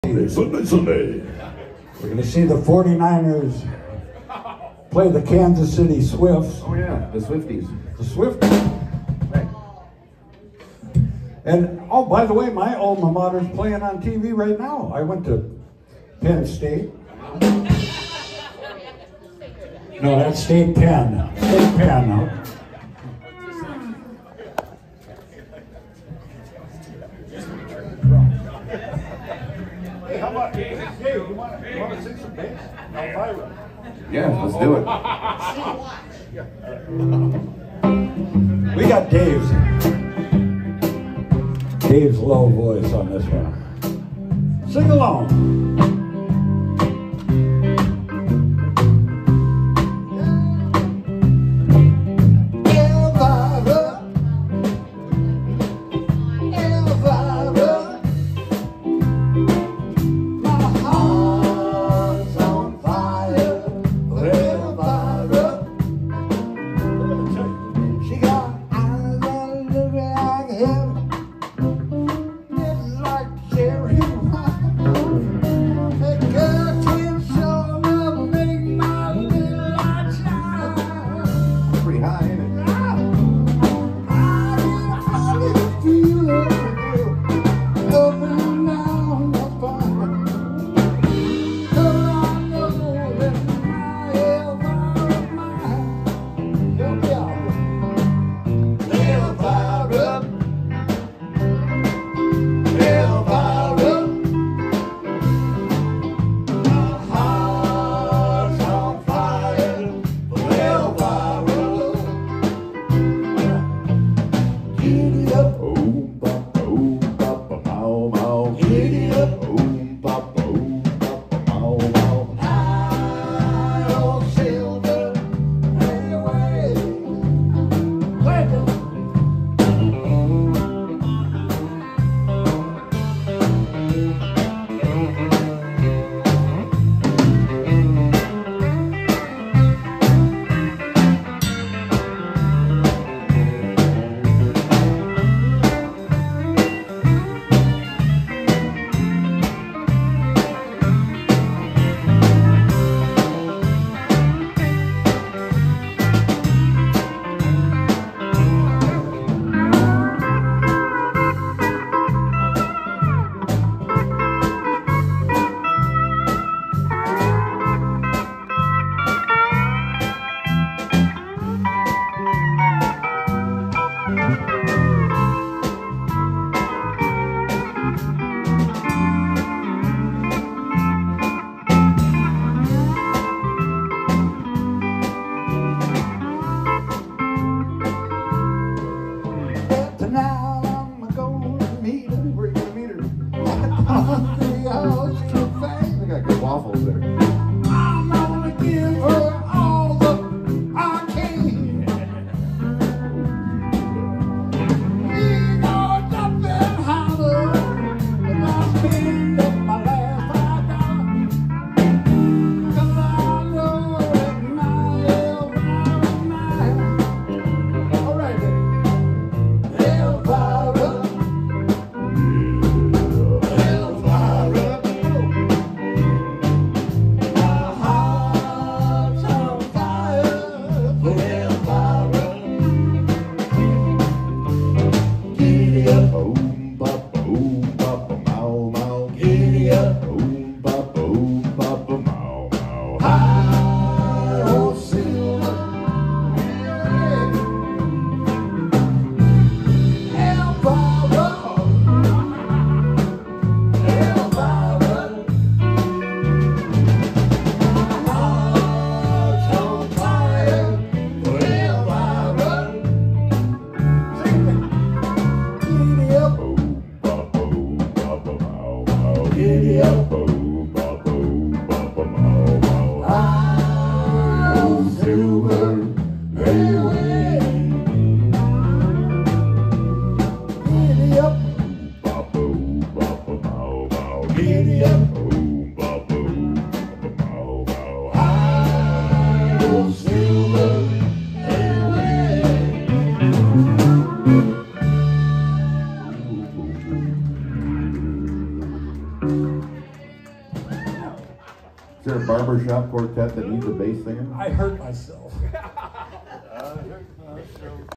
Sunday. We're going to see the 49ers play the Kansas City Swifts. Oh yeah, the Swifties. The Swifties. Right. And, oh, by the way, my alma mater's playing on TV right now. I went to Penn State. No, that's State Penn. State Penn. Hey, how about, hey, you want to sing some bass? Elvira. Yeah, let's do it. We got Dave's low voice on this one. Sing along. Is there a barbershop quartet that needs a bass singer? I hurt myself.